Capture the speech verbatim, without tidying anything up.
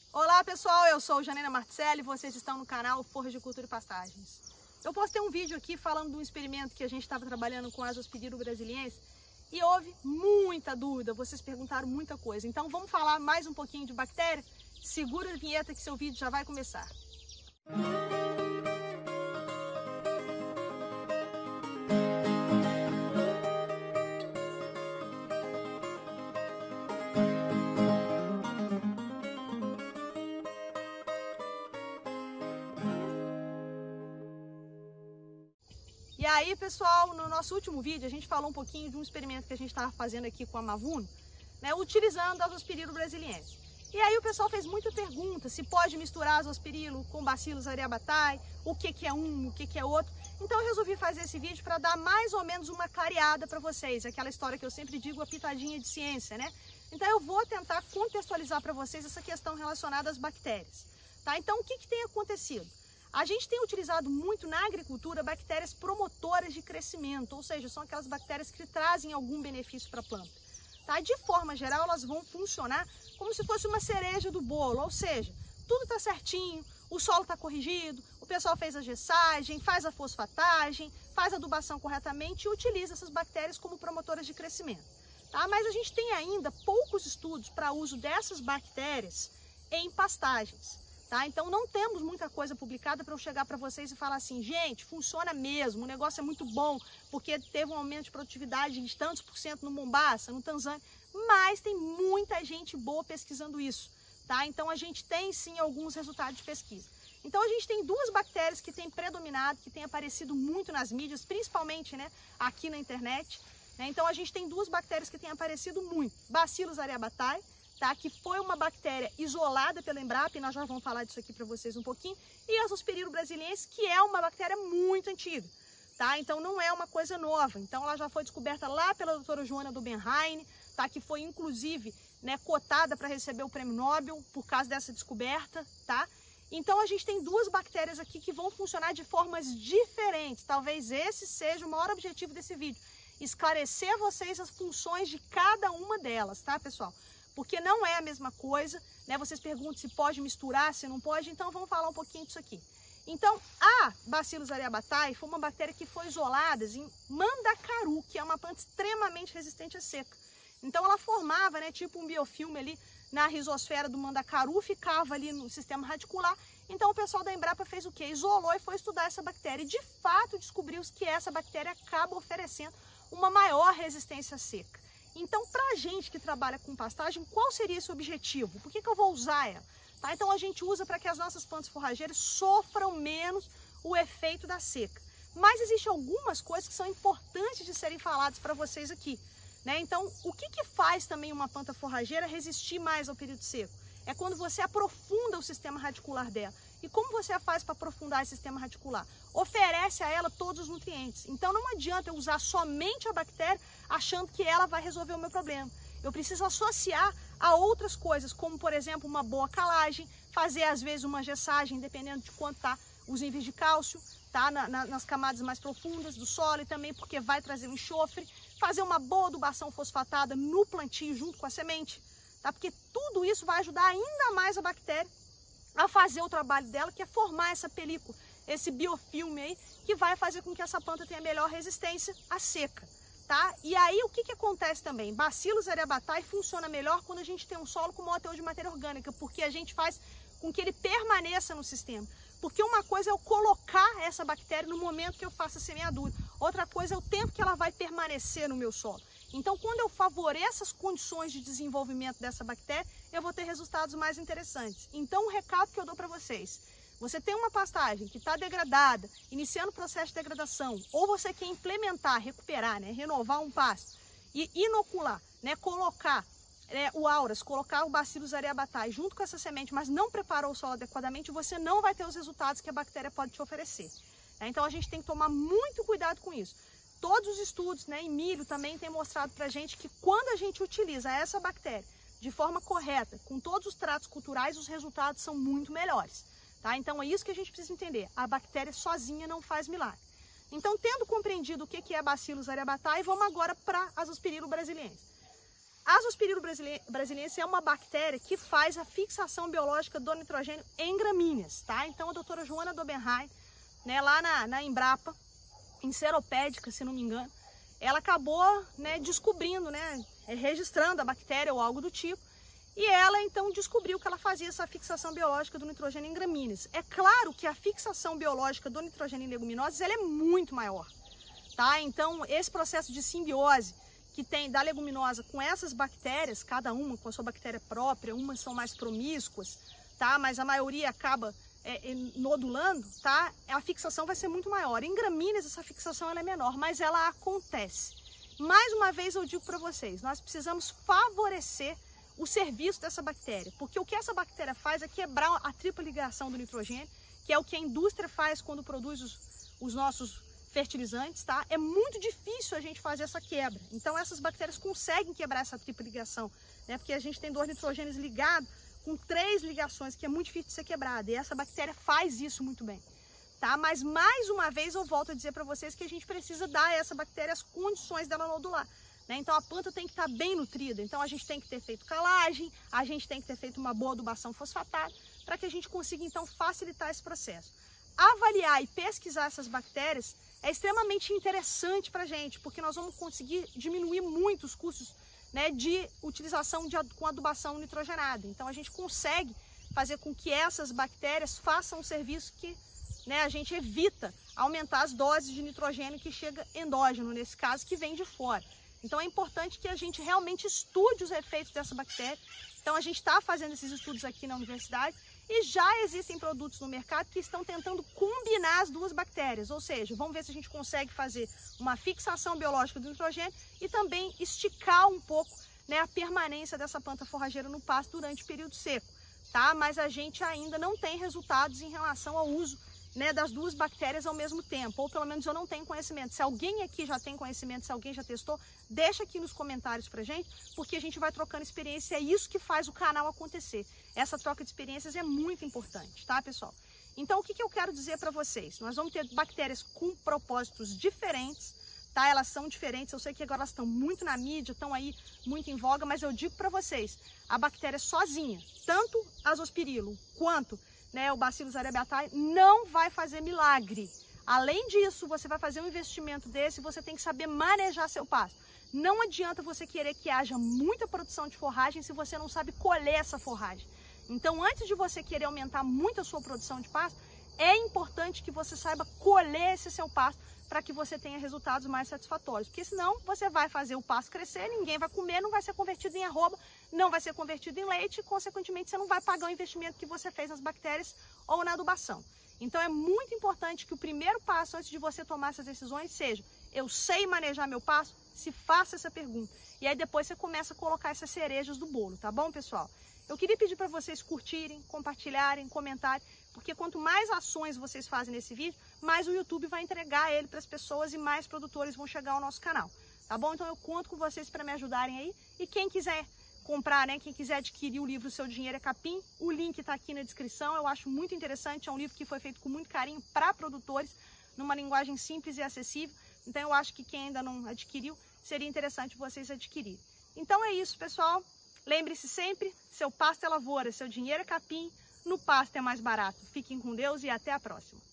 Olá pessoal, eu sou Janaina Marticelli e vocês estão no canal Floricultura e Pastagens. Eu postei um vídeo aqui falando de um experimento que a gente estava trabalhando com Azospirillum brasiliensis e houve muita dúvida, vocês perguntaram muita coisa. Então vamos falar mais um pouquinho de bactéria? Segura a vinheta que seu vídeo já vai começar. E aí, pessoal, no nosso último vídeo a gente falou um pouquinho de um experimento que a gente estava fazendo aqui com a Mavuno, né, utilizando a Azospirillum brasiliensis. E aí o pessoal fez muita pergunta se pode misturar Azospirillum com Bacillus aryabhatae, o que que é um, o que que é outro. Então eu resolvi fazer esse vídeo para dar mais ou menos uma clareada para vocês, aquela história que eu sempre digo, a pitadinha de ciência, né? Então eu vou tentar contextualizar para vocês essa questão relacionada às bactérias, tá? Então o que que tem acontecido? A gente tem utilizado muito na agricultura bactérias promotoras de crescimento, ou seja, são aquelas bactérias que trazem algum benefício para a planta. Tá? De forma geral, elas vão funcionar como se fosse uma cereja do bolo, ou seja, tudo está certinho, o solo está corrigido, o pessoal fez a gessagem, faz a fosfatagem, faz a adubação corretamente e utiliza essas bactérias como promotoras de crescimento. Tá? Mas a gente tem ainda poucos estudos para uso dessas bactérias em pastagens. Tá? Então não temos muita coisa publicada para eu chegar para vocês e falar assim, gente, funciona mesmo, o negócio é muito bom, porque teve um aumento de produtividade de tantos por cento no Mombasa, no Tanzânia, mas tem muita gente boa pesquisando isso, tá? Então a gente tem sim alguns resultados de pesquisa. Então a gente tem duas bactérias que têm predominado, que têm aparecido muito nas mídias, principalmente, né, aqui na internet, né? Então a gente tem duas bactérias que têm aparecido muito, Bacillus aryabhatae, tá? Que foi uma bactéria isolada pela Embrapa, e nós já vamos falar disso aqui para vocês um pouquinho, e a Azospirillum brasiliensis, que é uma bactéria muito antiga, tá? Então não é uma coisa nova, então ela já foi descoberta lá pela doutora Joana Dubenheim, tá? Que foi inclusive, né, cotada para receber o prêmio Nobel por causa dessa descoberta, tá? Então a gente tem duas bactérias aqui que vão funcionar de formas diferentes, talvez esse seja o maior objetivo desse vídeo, esclarecer a vocês as funções de cada uma delas, tá, pessoal? Porque não é a mesma coisa, né? Vocês perguntam se pode misturar, se não pode, então vamos falar um pouquinho disso aqui. Então, a Bacillus aryabhatae foi uma bactéria que foi isolada em Mandacaru, que é uma planta extremamente resistente à seca. Então ela formava, né, tipo um biofilme ali na rizosfera do Mandacaru, ficava ali no sistema radicular. Então o pessoal da Embrapa fez o quê? Isolou e foi estudar essa bactéria. E de fato descobriu-se que essa bactéria acaba oferecendo uma maior resistência à seca. Então, para a gente que trabalha com pastagem, qual seria esse objetivo? Por que que eu vou usar ela? Tá? Então, a gente usa para que as nossas plantas forrageiras sofram menos o efeito da seca. Mas existem algumas coisas que são importantes de serem faladas para vocês aqui, né? Então, o que que faz também uma planta forrageira resistir mais ao período seco? É quando você aprofunda o sistema radicular dela. E como você faz para aprofundar esse sistema radicular? Oferece a ela todos os nutrientes. Então não adianta eu usar somente a bactéria achando que ela vai resolver o meu problema. Eu preciso associar a outras coisas, como por exemplo uma boa calagem, fazer às vezes uma gessagem, dependendo de quanto tá os níveis de cálcio, tá? Na, na, nas camadas mais profundas do solo e também porque vai trazer um enxofre, fazer uma boa adubação fosfatada no plantio junto com a semente, tá? Porque tudo isso vai ajudar ainda mais a bactéria a fazer o trabalho dela, que é formar essa película, esse biofilme aí, que vai fazer com que essa planta tenha melhor resistência à seca, tá? E aí o que que acontece também? Bacillus aryabhatae funciona melhor quando a gente tem um solo com maior teor de matéria orgânica, porque a gente faz com que ele permaneça no sistema. Porque uma coisa é eu colocar essa bactéria no momento que eu faço a semeadura, outra coisa é o tempo que ela vai permanecer no meu solo. Então, quando eu favoreço as condições de desenvolvimento dessa bactéria, eu vou ter resultados mais interessantes. Então, o recado que eu dou para vocês, você tem uma pastagem que está degradada, iniciando o processo de degradação, ou você quer implementar, recuperar, né, renovar um pasto e inocular, né, colocar é, o auras, colocar o Bacillus aryabhatae junto com essa semente, mas não preparou o solo adequadamente, você não vai ter os resultados que a bactéria pode te oferecer. É, então, a gente tem que tomar muito cuidado com isso. Todos os estudos, né, em milho também tem mostrado para a gente que quando a gente utiliza essa bactéria de forma correta, com todos os tratos culturais, os resultados são muito melhores. Tá? Então é isso que a gente precisa entender. A bactéria sozinha não faz milagre. Então, tendo compreendido o que é Bacillus aryabhatae, vamos agora para a Azospirillum brasiliensis. A Azospirillum brasiliensis é uma bactéria que faz a fixação biológica do nitrogênio em gramíneas, tá? Então a doutora Joana Dobenheim, né, lá na, na Embrapa, em Seropédica, se não me engano, ela acabou, né, descobrindo, né, registrando a bactéria ou algo do tipo, e ela então descobriu que ela fazia essa fixação biológica do nitrogênio em gramíneas. É claro que a fixação biológica do nitrogênio em leguminosas ela é muito maior, tá? Então esse processo de simbiose que tem da leguminosa com essas bactérias, cada uma com a sua bactéria própria, umas são mais promíscuas, tá? Mas a maioria acaba é, nodulando, tá? A fixação vai ser muito maior. Em gramíneas essa fixação ela é menor, mas ela acontece. Mais uma vez eu digo para vocês, nós precisamos favorecer o serviço dessa bactéria, porque o que essa bactéria faz é quebrar a tripla ligação do nitrogênio, que é o que a indústria faz quando produz os, os nossos fertilizantes, tá? É muito difícil a gente fazer essa quebra. Então essas bactérias conseguem quebrar essa tripla ligação, né? Porque a gente tem dois nitrogênios ligados com três ligações, que é muito difícil de ser quebrada. E essa bactéria faz isso muito bem, tá? Mas mais uma vez eu volto a dizer para vocês que a gente precisa dar a essa bactéria as condições dela nodular, né? Então a planta tem que estar bem nutrida. Então a gente tem que ter feito calagem, a gente tem que ter feito uma boa adubação fosfatada, para que a gente consiga então facilitar esse processo. Avaliar e pesquisar essas bactérias é extremamente interessante para a gente, porque nós vamos conseguir diminuir muito os custos, né, de utilização de, com adubação nitrogenada. Então a gente consegue fazer com que essas bactérias façam um serviço que, né, a gente evita aumentar as doses de nitrogênio que chega endógeno, nesse caso, que vem de fora. Então é importante que a gente realmente estude os efeitos dessa bactéria. Então a gente está fazendo esses estudos aqui na universidade, e já existem produtos no mercado que estão tentando combinar as duas bactérias, ou seja, vamos ver se a gente consegue fazer uma fixação biológica do nitrogênio e também esticar um pouco, né, a permanência dessa planta forrageira no pasto durante o período seco, tá? Mas a gente ainda não tem resultados em relação ao uso, né, das duas bactérias ao mesmo tempo, ou pelo menos eu não tenho conhecimento. Se alguém aqui já tem conhecimento, se alguém já testou, deixa aqui nos comentários pra gente, porque a gente vai trocando experiência, é isso que faz o canal acontecer. Essa troca de experiências é muito importante, tá, pessoal? Então, o que, que eu quero dizer para vocês? Nós vamos ter bactérias com propósitos diferentes, tá? Elas são diferentes, eu sei que agora elas estão muito na mídia, estão aí muito em voga, mas eu digo para vocês, a bactéria sozinha, tanto a Azospirillum quanto, né, o Bacillus aryabhattai, não vai fazer milagre. Além disso, você vai fazer um investimento desse, você tem que saber manejar seu pasto. Não adianta você querer que haja muita produção de forragem se você não sabe colher essa forragem. Então, antes de você querer aumentar muito a sua produção de pasto, é importante que você saiba colher esse seu pasto para que você tenha resultados mais satisfatórios. Porque senão você vai fazer o pasto crescer, ninguém vai comer, não vai ser convertido em arroba, não vai ser convertido em leite e, consequentemente, você não vai pagar o investimento que você fez nas bactérias ou na adubação. Então, é muito importante que o primeiro passo antes de você tomar essas decisões seja: eu sei manejar meu pasto? Se faça essa pergunta. E aí depois você começa a colocar essas cerejas do bolo, tá bom, pessoal? Eu queria pedir para vocês curtirem, compartilharem, comentarem, porque quanto mais ações vocês fazem nesse vídeo, mais o YouTube vai entregar ele para as pessoas e mais produtores vão chegar ao nosso canal, tá bom? Então eu conto com vocês para me ajudarem aí. E quem quiser comprar, né, quem quiser adquirir o livro Seu Dinheiro é Capim, o link está aqui na descrição. Eu acho muito interessante, é um livro que foi feito com muito carinho para produtores, numa linguagem simples e acessível. Então eu acho que quem ainda não adquiriu, seria interessante vocês adquirirem. Então é isso, pessoal. Lembre-se sempre, seu pasto é lavoura, seu dinheiro é capim, no pasto é mais barato. Fiquem com Deus e até a próxima.